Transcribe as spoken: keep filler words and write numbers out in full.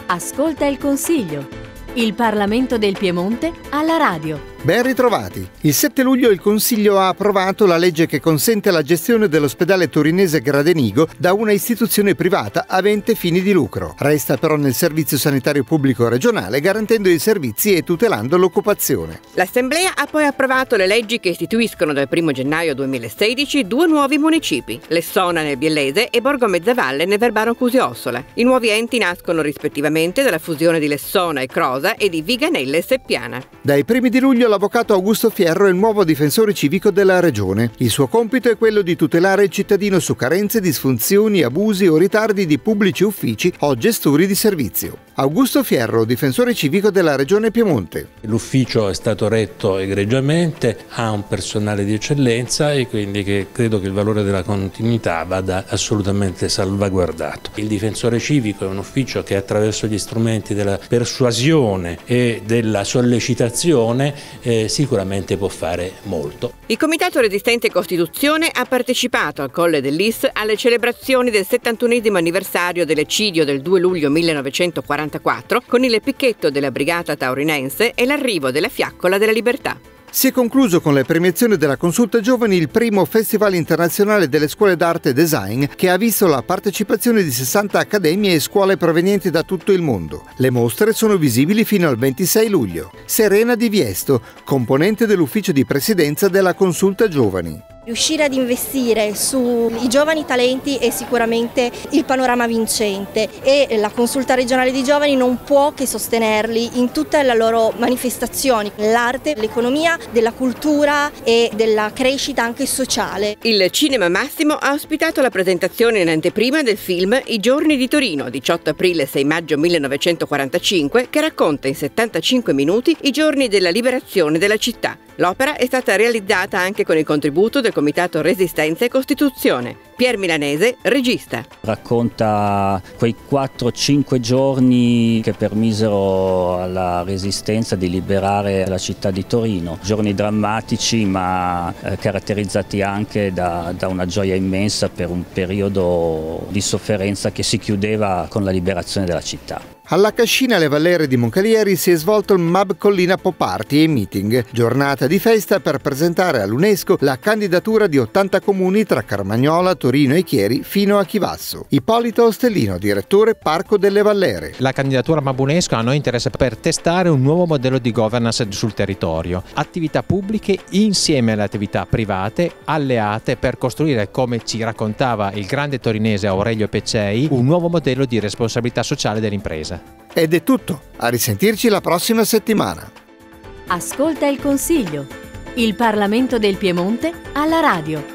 Ascolta il Consiglio. Il Parlamento del Piemonte alla radio. Ben ritrovati! Il sette luglio il Consiglio ha approvato la legge che consente la gestione dell'ospedale torinese Gradenigo da una istituzione privata avente fini di lucro. Resta però nel servizio sanitario pubblico regionale, garantendo i servizi e tutelando l'occupazione. L'Assemblea ha poi approvato le leggi che istituiscono dal primo gennaio duemilasedici due nuovi municipi, Lessona nel Biellese e Borgo Mezzavalle nel Verbano Cusio-Ossola. I nuovi enti nascono rispettivamente dalla fusione di Lessona e Crosa e di Viganelle e Seppiana. Dai primi di luglio l'avvocato Augusto Fierro è il nuovo difensore civico della regione. Il suo compito è quello di tutelare il cittadino su carenze, disfunzioni, abusi o ritardi di pubblici uffici o gestori di servizio. Augusto Fierro, difensore civico della regione Piemonte. L'ufficio è stato retto egregiamente, ha un personale di eccellenza e quindi che credo che il valore della continuità vada assolutamente salvaguardato. Il difensore civico è un ufficio che attraverso gli strumenti della persuasione e della sollecitazione eh, sicuramente può fare molto. Il Comitato Resistente Costituzione ha partecipato al Colle dell'Is alle celebrazioni del settantunesimo anniversario dell'eccidio del due luglio millenovecentoquarantaquattro con il picchetto della Brigata Taurinense e l'arrivo della Fiaccola della Libertà. Si è concluso con le premiazioni della Consulta Giovani il primo Festival internazionale delle scuole d'arte e design che ha visto la partecipazione di sessanta accademie e scuole provenienti da tutto il mondo. Le mostre sono visibili fino al ventisei luglio. Serena Di Viesto, componente dell'ufficio di presidenza della Consulta Giovani. Riuscire ad investire sui giovani talenti è sicuramente il panorama vincente e la Consulta regionale dei giovani non può che sostenerli in tutte le loro manifestazioni, l'arte, l'economia, della cultura e della crescita anche sociale. Il Cinema Massimo ha ospitato la presentazione in anteprima del film I giorni di Torino, diciotto aprile sei maggio millenovecentoquarantacinque, che racconta in settantacinque minuti i giorni della liberazione della città. L'opera è stata realizzata anche con il contributo del Comitato Resistenza e Costituzione. Pier Milanese, regista. Racconta quei quattro cinque giorni che permisero alla Resistenza di liberare la città di Torino. Giorni drammatici ma eh, caratterizzati anche da, da una gioia immensa per un periodo di sofferenza che si chiudeva con la liberazione della città. Alla Cascina alle Valere di Moncalieri si è svolto il M A B Collina Pop Party e Meeting, giornata di festa per presentare all'UNESCO la candidatura di ottanta comuni tra Carmagnola, Torino e Chieri fino a Chivasso. Ippolito Ostellino, direttore Parco delle Valere. La candidatura M A B UNESCO a noi interessa per testare un nuovo modello di governance sul territorio. Attività pubbliche insieme alle attività private, alleate per costruire, come ci raccontava il grande torinese Aurelio Peccei, un nuovo modello di responsabilità sociale dell'impresa. Ed è tutto, a risentirci la prossima settimana. Ascolta il Consiglio. Il Parlamento del Piemonte alla radio.